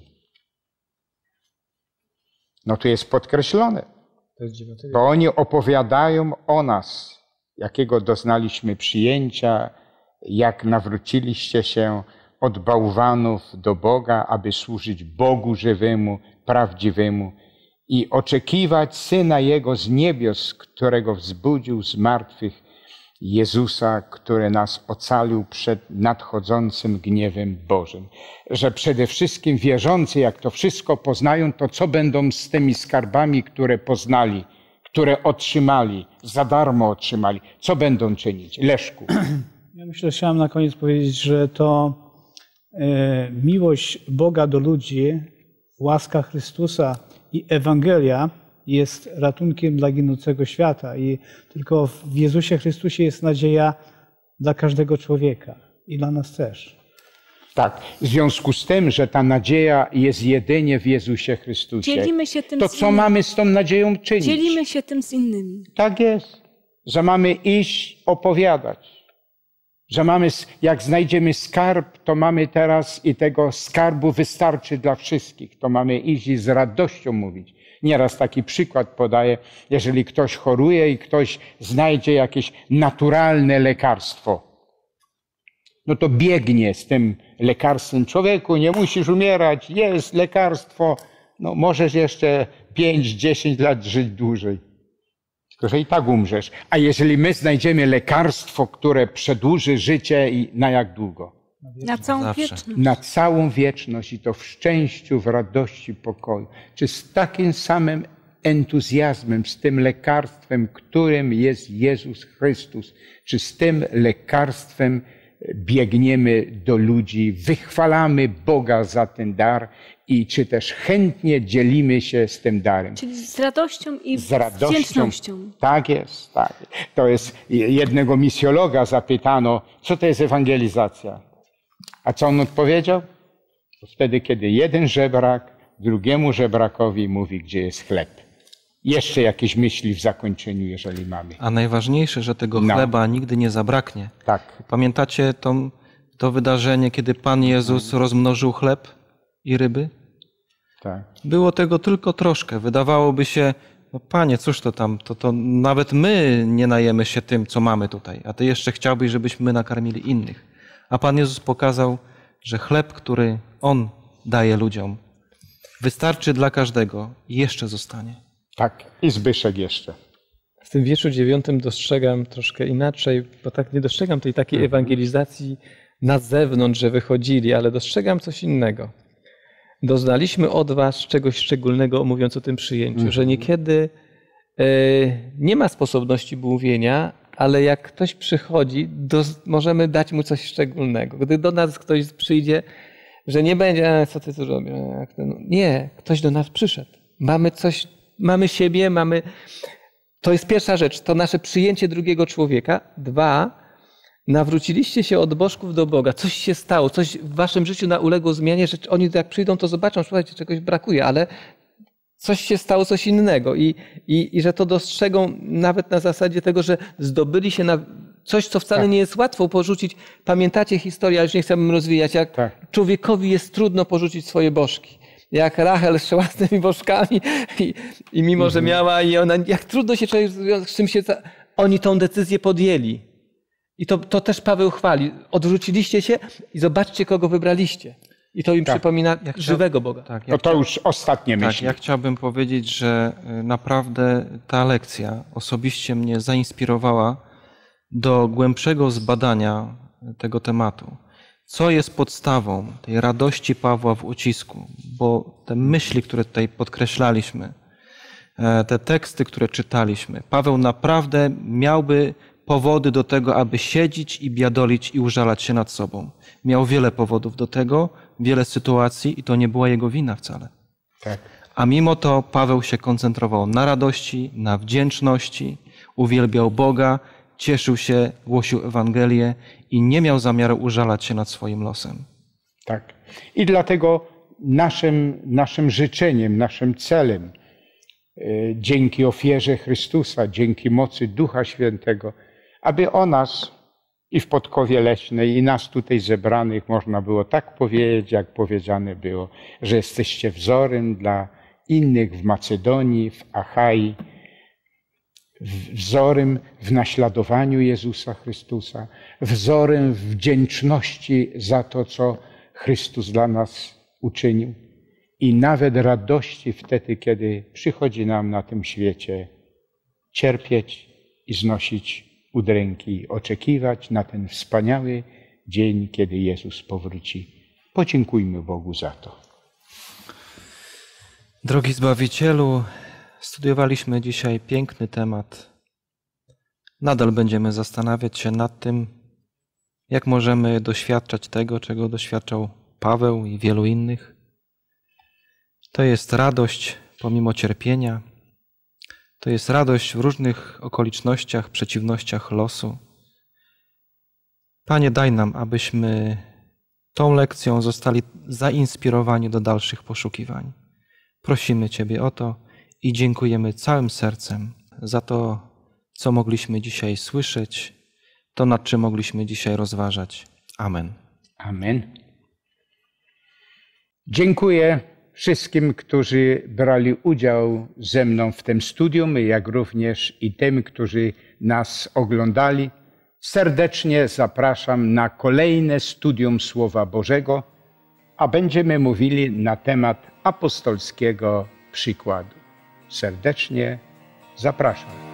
No tu jest podkreślone. Bo oni opowiadają o nas, jakiego doznaliśmy przyjęcia, jak nawróciliście się od bałwanów do Boga, aby służyć Bogu żywemu, prawdziwemu i oczekiwać Syna Jego z niebios, którego wzbudził z martwych, Jezusa, który nas ocalił przed nadchodzącym gniewem Bożym. Że przede wszystkim wierzący, jak to wszystko poznają, to co będą z tymi skarbami, które poznali, które otrzymali, za darmo otrzymali? Co będą czynić? Leszku. Ja myślę, że chciałem na koniec powiedzieć, że to e, miłość Boga do ludzi, łaska Chrystusa i Ewangelia jest ratunkiem dla ginącego świata i tylko w Jezusie Chrystusie jest nadzieja dla każdego człowieka i dla nas też. Tak, w związku z tym, że ta nadzieja jest jedynie w Jezusie Chrystusie, Dzielimy się tym to z co innymi. mamy z tą nadzieją czynić? Dzielimy się tym z innymi. Tak jest, że mamy iść opowiadać, że mamy, jak znajdziemy skarb, to mamy teraz i tego skarbu wystarczy dla wszystkich, to mamy iść i z radością mówić. Nieraz taki przykład podaję, jeżeli ktoś choruje i ktoś znajdzie jakieś naturalne lekarstwo, no to biegnie z tym lekarstwem. Człowieku, nie musisz umierać, jest lekarstwo, no możesz jeszcze pięć, dziesięć lat żyć dłużej. Tylko że i tak umrzesz. A jeżeli my znajdziemy lekarstwo, które przedłuży życie i na jak długo? Na całą Zawsze. wieczność. Na całą wieczność i to w szczęściu, w radości, pokoju. Czy z takim samym entuzjazmem, z tym lekarstwem, którym jest Jezus Chrystus, czy z tym lekarstwem biegniemy do ludzi, wychwalamy Boga za ten dar i czy też chętnie dzielimy się z tym darem. Czyli z radością i Z radością. wdzięcznością. Tak jest, tak. To jest, jednego misjologa zapytano, co to jest ewangelizacja? A co on odpowiedział? Wtedy, kiedy jeden żebrak drugiemu żebrakowi mówi, gdzie jest chleb. Jeszcze jakieś myśli w zakończeniu, jeżeli mamy. A najważniejsze, że tego No. chleba nigdy nie zabraknie. Tak, Pamiętacie to, to wydarzenie, kiedy Pan Jezus rozmnożył chleb i ryby? tak. Było tego tylko troszkę. Wydawałoby się, no Panie, cóż to tam, to, to nawet my nie najemy się tym, co mamy tutaj, a Ty jeszcze chciałbyś, żebyśmy nakarmili innych. A Pan Jezus pokazał, że chleb, który On daje ludziom, wystarczy dla każdego i jeszcze zostanie. Tak, i Zbyszek jeszcze. W tym wierszu dziewiątym dostrzegam troszkę inaczej, bo tak nie dostrzegam tej takiej ewangelizacji na zewnątrz, że wychodzili, ale dostrzegam coś innego. Doznaliśmy od was czegoś szczególnego, mówiąc o tym przyjęciu, Mhm. że niekiedy e, nie ma sposobności mówienia, ale jak ktoś przychodzi, do, możemy dać mu coś szczególnego. Gdy do nas ktoś przyjdzie, że nie będzie, e, co ty tu robisz? Jak ty? No, nie, ktoś do nas przyszedł. Mamy coś, mamy siebie, mamy... To jest pierwsza rzecz, to nasze przyjęcie drugiego człowieka. Dwa, Nawróciliście się od bożków do Boga. Coś się stało, coś w waszym życiu na uległo zmianie, że oni jak przyjdą, to zobaczą, słuchajcie, czegoś brakuje, ale coś się stało, coś innego. I, i, i że to dostrzegą nawet na zasadzie tego, że zdobyli się na coś, co wcale tak. nie jest łatwo porzucić. Pamiętacie historię, ale już nie chcę rozwijać, jak tak. człowiekowi jest trudno porzucić swoje bożki. Jak Rachel szła z tymi bożkami i, i mimo, mhm. że miała i ona, jak trudno się człowiek z czym się... Oni tą decyzję podjęli. I to, to też Paweł chwali. Odwróciliście się i zobaczcie, kogo wybraliście. I to im tak. przypomina ja żywego Boga. Tak, ja to, to już ostatnie tak, myśli. Ja chciałbym powiedzieć, że naprawdę ta lekcja osobiście mnie zainspirowała do głębszego zbadania tego tematu. Co jest podstawą tej radości Pawła w ucisku? Bo te myśli, które tutaj podkreślaliśmy, te teksty, które czytaliśmy, Paweł naprawdę miałby powody do tego, aby siedzieć i biadolić i użalać się nad sobą. Miał wiele powodów do tego, wiele sytuacji i to nie była jego wina wcale. Tak. A mimo to Paweł się koncentrował na radości, na wdzięczności, uwielbiał Boga, cieszył się, głosił Ewangelię i nie miał zamiaru użalać się nad swoim losem. Tak. I dlatego naszym, naszym życzeniem, naszym celem, dzięki ofierze Chrystusa, dzięki mocy Ducha Świętego, aby o nas i w Podkowie Leśnej, i nas tutaj zebranych można było tak powiedzieć, jak powiedziane było, że jesteście wzorem dla innych w Macedonii, w Achai, wzorem w naśladowaniu Jezusa Chrystusa, wzorem w wdzięczności za to, co Chrystus dla nas uczynił. I nawet radości wtedy, kiedy przychodzi nam na tym świecie cierpieć i znosić udręki, oczekiwać na ten wspaniały dzień, kiedy Jezus powróci. Podziękujmy Bogu za to. Drogi Zbawicielu, studiowaliśmy dzisiaj piękny temat. Nadal będziemy zastanawiać się nad tym, jak możemy doświadczać tego, czego doświadczał Paweł i wielu innych. To jest radość pomimo cierpienia. To jest radość w różnych okolicznościach, przeciwnościach losu. Panie, daj nam, abyśmy tą lekcją zostali zainspirowani do dalszych poszukiwań. Prosimy Ciebie o to i dziękujemy całym sercem za to, co mogliśmy dzisiaj słyszeć, to nad czym mogliśmy dzisiaj rozważać. Amen. Amen. Dziękuję wszystkim, którzy brali udział ze mną w tym studium, jak również i tym, którzy nas oglądali. Serdecznie zapraszam na kolejne studium Słowa Bożego, a będziemy mówili na temat apostolskiego przykładu. Serdecznie zapraszam.